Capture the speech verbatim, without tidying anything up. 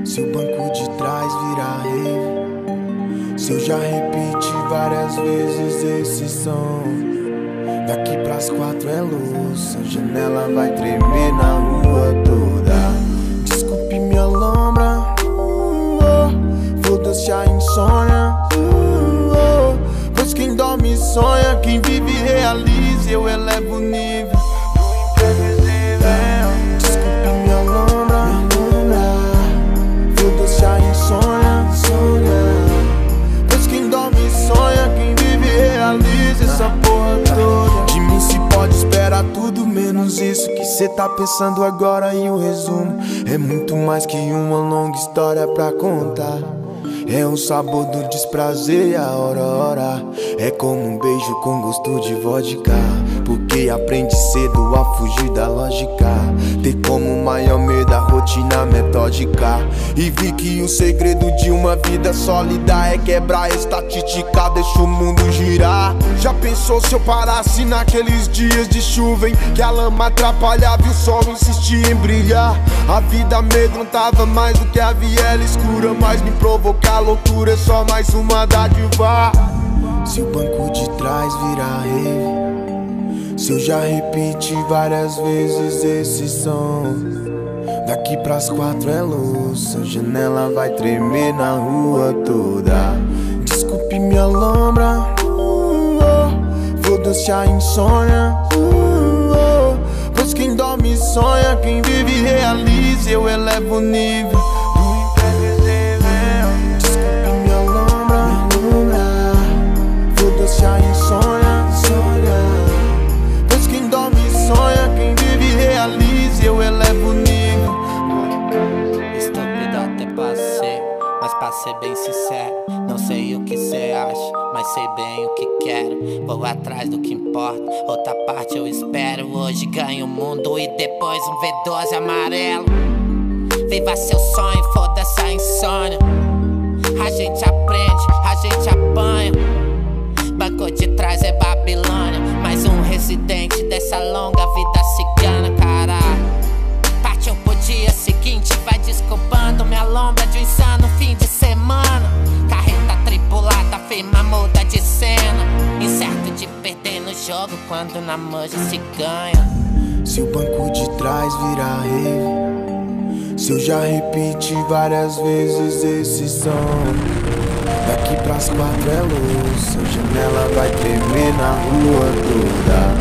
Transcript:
Se o banco de trás virar rave, se eu já repeti várias vezes esse som, daqui pras quatro é luz, a janela vai tremer na rua toda. Desculpe minha lombra, uh, oh, foda-se a insônia, uh, oh, pois quem dorme sonha, quem vive realiza, eu elevo o nível do imprevisível. Desculpe minha lombra, foda-se a insônia, pois quem dorme sonha, quem vive realiza essa porra toda. De mim se pode esperar tudo menos isso que cê tá pensando agora. E o resumo é muito mais que uma longa história pra contar. É o sabor do desprazer e a aurora. É como um beijo com gosto de vodka, porque aprende cedo a fugir da lógica. Ter como maior medo a rotina metódica. E vi que o segredo de uma vida sólida é quebrar a estatística, deixa o mundo girar. Já pensou se eu parasse naqueles dias de chuva em que a lama atrapalhava e o sol insistia em brilhar? A vida amedrontava mais do que a viela escura, mas me provocar loucura é só mais uma dádiva. Se o banco de trás virar rave, se eu já repeti várias vezes esse som, daqui pras quatro é luz, a janela vai tremer na rua toda. Desculpe minha lombra, uh, oh, foda-se a insônia, uh, oh, pois quem dorme sonha, quem vive realiza, eu elevo o nível do imprevisível. Desculpe minha lombra, foda-se a insônia, pois quem dorme sonha, quem vive realiza, eu elevo o nível. Estúpido até passei, mas pra ser bem sincero, não sei o que cê acha, mas sei bem o que quero. Vou atrás do que importa, outra parte eu espero. Hoje ganho o mundo e depois um V doze amarelo. Viva seu sonho, foda-se a insônia. A gente aprende, a gente apanha. Banco de trás é Babilônia, mais um residente dessa longa vida cigana, caralho. Partiu pro dia seguinte, vai desculpando minha lombra de um insano fim de semana. Carreta tripulada, firma muda de cena, incerto de perder no jogo quando na manja se ganha. Se o banco de trás virar rave, se eu já repeti várias vezes esse som, daqui pras quatro é luz, a janela vai tremer na rua toda.